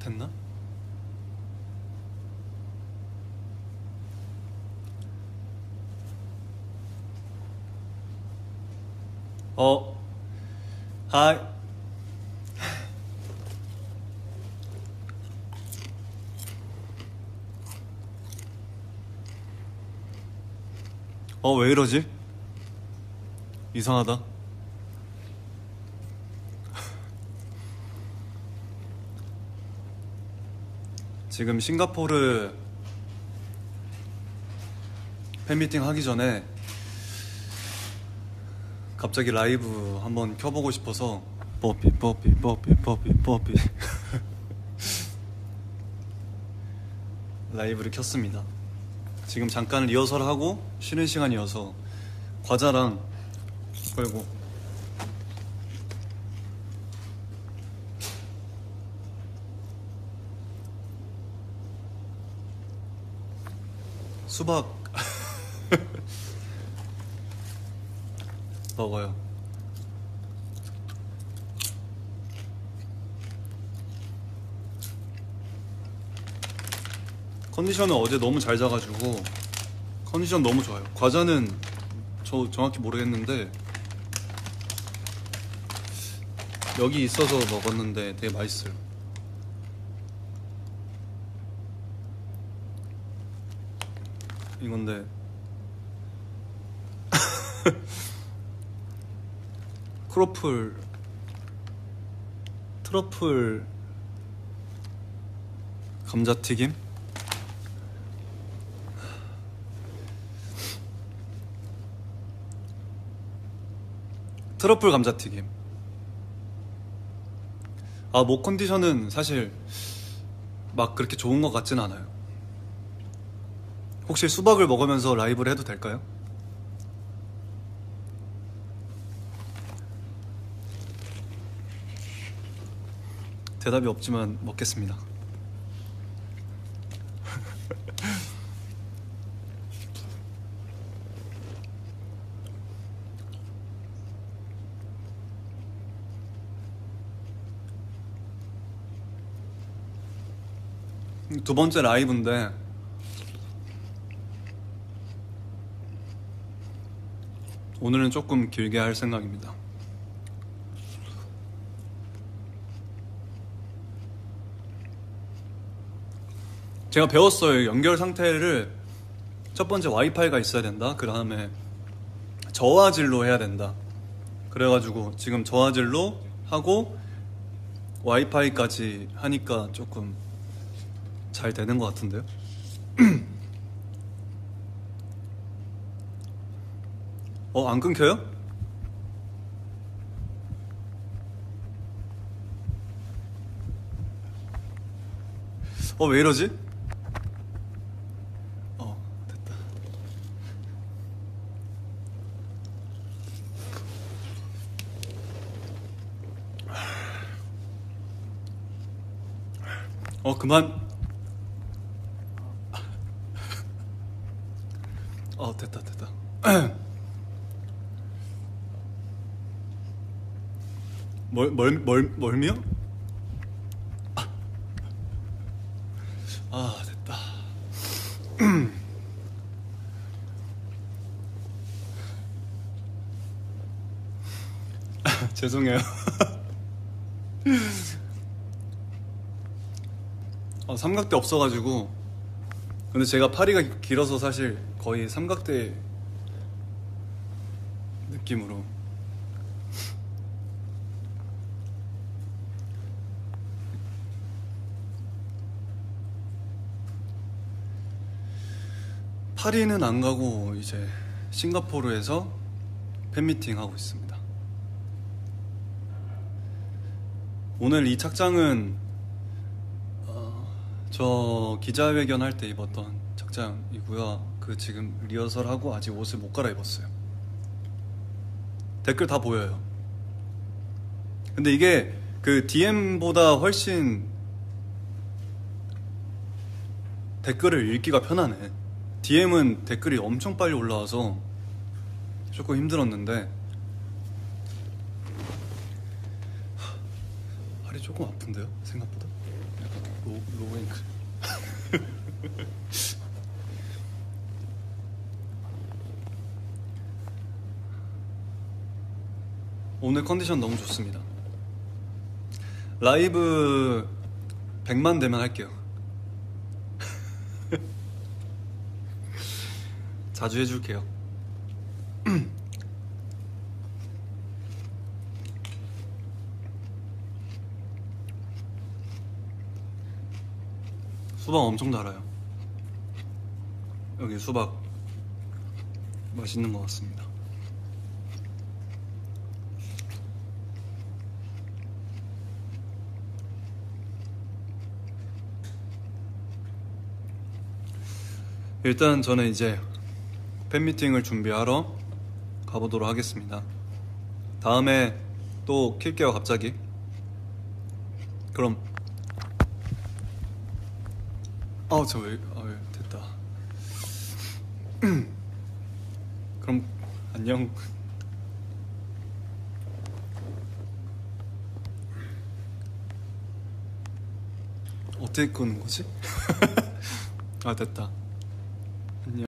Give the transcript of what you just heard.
됐나? 하이. 왜 이러지? 이상하다. 지금 싱가포르 팬미팅 하기 전에 갑자기 라이브 한번 켜보고 싶어서 뽀삐 라이브를 켰습니다. 지금 잠깐 리허설하고 쉬는 시간이어서 과자랑 그리고 수박 먹어요. 컨디션은 어제 너무 잘 자가지고 컨디션 너무 좋아요. 과자는 저 정확히 모르겠는데 여기 있어서 먹었는데 되게 맛있어요. 이건데 트러플 감자튀김? 트러플 감자튀김. 목 컨디션은 사실 막 그렇게 좋은 것 같진 않아요. 혹시 수박을 먹으면서 라이브를 해도 될까요? 대답이 없지만 먹겠습니다. 두 번째 라이브인데 오늘은 조금 길게 할 생각입니다. 제가 배웠어요. 연결 상태를 첫 번째 와이파이가 있어야 된다. 그 다음에 저화질로 해야 된다. 그래가지고 지금 저화질로 하고 와이파이까지 하니까 조금 잘 되는 것 같은데요? 안 끊겨요? 왜 이러지? 됐다. 그만. 됐다. 멀미요? 됐다. 죄송해요. 삼각대 없어가지고. 근데 제가 팔이가 길어서 사실 거의 삼각대 느낌으로. 파리는 안 가고 이제 싱가포르에서 팬미팅 하고 있습니다. 오늘 이 착장은 저 기자회견 할 때 입었던 착장이고요. 지금 리허설하고 아직 옷을 못 갈아입었어요. 댓글 다 보여요. 근데 이게 DM보다 훨씬 댓글을 읽기가 편하네. DM은 댓글이 엄청 빨리 올라와서 조금 힘들었는데 팔이 조금 아픈데요? 생각보다. 약간. 로잉크. 오늘 컨디션 너무 좋습니다. 라이브 100만 되면 할게요. 자주 해줄게요. 수박 엄청 달아요. 여기 수박 맛있는 것 같습니다. 일단 저는 이제 팬미팅을 준비하러 가보도록 하겠습니다. 다음에 또 킬게요. 갑자기. 그럼 됐다. 그럼 안녕. 어떻게 끄는 거지? 아, 됐다.